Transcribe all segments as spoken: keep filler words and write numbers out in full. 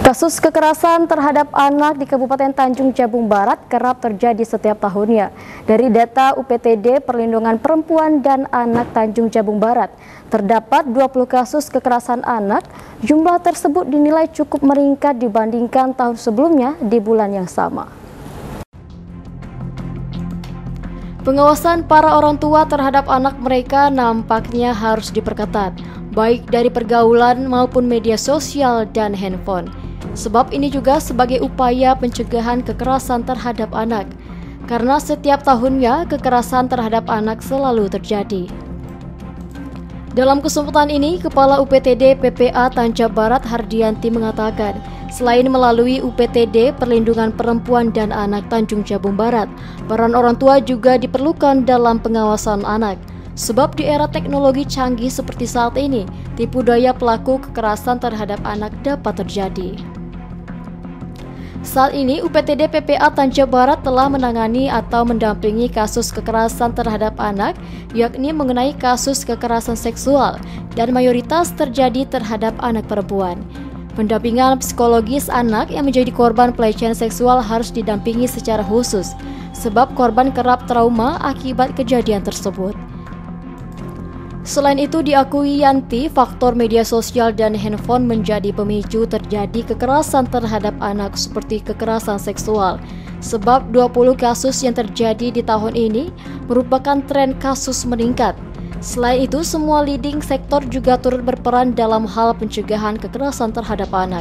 Kasus kekerasan terhadap anak di Kabupaten Tanjung Jabung Barat kerap terjadi setiap tahunnya. Dari data U P T D Perlindungan Perempuan dan Anak Tanjung Jabung Barat, terdapat dua puluh kasus kekerasan anak. Jumlah tersebut dinilai cukup meningkat dibandingkan tahun sebelumnya di bulan yang sama. Pengawasan para orang tua terhadap anak mereka nampaknya harus diperketat, baik dari pergaulan maupun media sosial dan handphone. Sebab ini juga sebagai upaya pencegahan kekerasan terhadap anak, karena setiap tahunnya kekerasan terhadap anak selalu terjadi. Dalam kesempatan ini, Kepala U P T D P P A Tanja Barat Hardianti mengatakan, selain melalui U P T D Perlindungan Perempuan dan Anak Tanjung Jabung Barat, peran orang tua juga diperlukan dalam pengawasan anak. Sebab di era teknologi canggih seperti saat ini, tipu daya pelaku kekerasan terhadap anak dapat terjadi. Saat ini, U P T D P P A Tanja Barat telah menangani atau mendampingi kasus kekerasan terhadap anak, yakni mengenai kasus kekerasan seksual, dan mayoritas terjadi terhadap anak perempuan. Pendampingan psikologis anak yang menjadi korban pelecehan seksual harus didampingi secara khusus, sebab korban kerap trauma akibat kejadian tersebut. Selain itu, diakui Yanti, faktor media sosial dan handphone menjadi pemicu terjadi kekerasan terhadap anak seperti kekerasan seksual. Sebab dua puluh kasus yang terjadi di tahun ini merupakan tren kasus meningkat. Selain itu, semua leading sektor juga turut berperan dalam hal pencegahan kekerasan terhadap anak.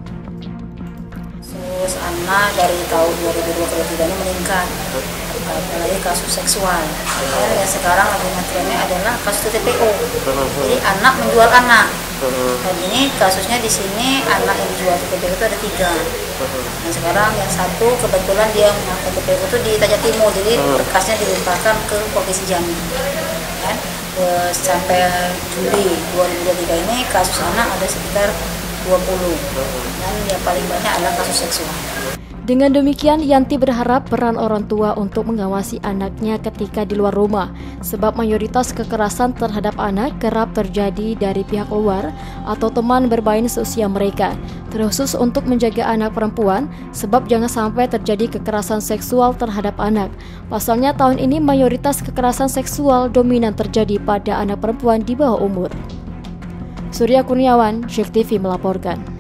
Kasus anak dari tahun dua ribu dua puluh tiga ini meningkat, apalagi kasus seksual. Ya, yang sekarang lagi trennya adalah kasus T P O. Jadi anak menjual anak. Dan ini kasusnya di sini anak yang dijual T P O itu ada tiga. Nah sekarang yang satu kebetulan dia mengaku T P O itu di Tanjung Timur, jadi berkasnya dilimpahkan ke Provinsi Jambi. Ya, sampai Juli dua ribu dua puluh tiga ini kasus anak ada sekitar dua puluh, dan yang paling banyak adalah kasus seksual. Dengan demikian, Yanti berharap peran orang tua untuk mengawasi anaknya ketika di luar rumah, sebab mayoritas kekerasan terhadap anak kerap terjadi dari pihak luar atau teman bermain seusia mereka, terkhusus untuk menjaga anak perempuan, sebab jangan sampai terjadi kekerasan seksual terhadap anak. Pasalnya tahun ini mayoritas kekerasan seksual dominan terjadi pada anak perempuan di bawah umur. Surya Kurniawan, Syek T V melaporkan.